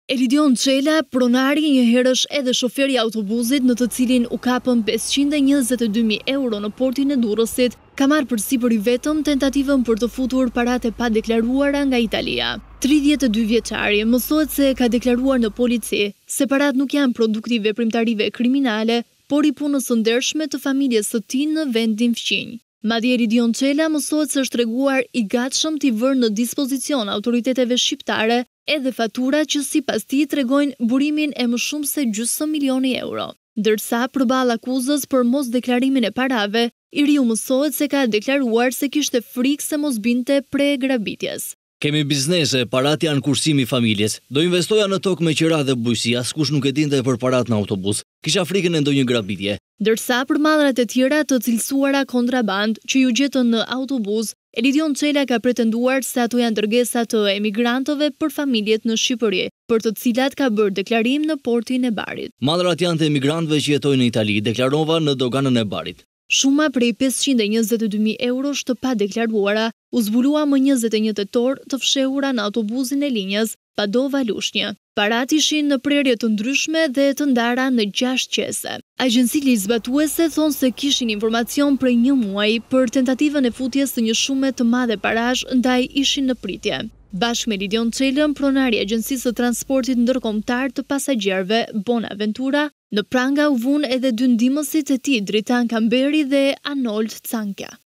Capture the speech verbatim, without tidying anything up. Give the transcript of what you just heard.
Elidon Çela, pronari një herësh edhe shoferi autobusit në të cilin u kapën pesëqind e njëzet e dy mijë euro në portin e Durrësit, ka marrë përsipër i vetëm tentativën për të futur paratë e padeklaruara nga Italia. tridhjetë e dy vjeçari mësohet se ka deklaruar në polici se paratë nuk janë produkti veprimtarive kriminale, por i punës së ndershme të familjes së tij në vendin fqinj. Madje Elidon Çela mësohet se është treguar i gatshëm t'i vënë në dispozicion autoriteteve shqiptare edhe fatura që sipas tij tregojnë burimin e më shumë se gjysmë milioni euro. Ndërsa përballë akuzës për mos deklarimin e parave, i riu mësohet se ka deklaruar se kishte frikë se mos binte pre grabitjes. Kemi biznese, paratë janë kursimi i familjes. Do investoja në tokë me qira dhe bujqësi, askush nuk e dinte për paratë në autobus. Kisha frikën e ndonjë grabitje. Ndërsa për mallrat e tjera të cilësuara kontraband që ju gjetën në autobus, Elidon Çela ka pretenduar se ato janë dërgesa të emigrantëve për familjet në Shqipëri, për të cilat ka bërë deklarim në Portin e Barit. Mallrat janë të emigrantëve që jetojnë në Itali, deklarova në doganën e Barit. Shuma prej pesëqind e njëzet e dy mijë eurosh të padeklaruara u zbulua më njëzet e një tetor të fshehura në autobusin e linjës Padova Lushnjë. Paratë ishin në prerje të ndryshme dhe të ndara në gjashtë qese. Agjenci ligjzbatuese thonë se kishin informacion prej një muaji për tentativën e futjes të një shume të madhe parash ndaj ishin në pritje. Bashkë me Elidon Çelën, pronari i Agjencisë së Transportit Ndërkombëtar të Pasagjerëve, Bonaventura, në pranga u vunë edhe dy ndihmësit e tij, Dritan Kamberi dhe Anold Cankja.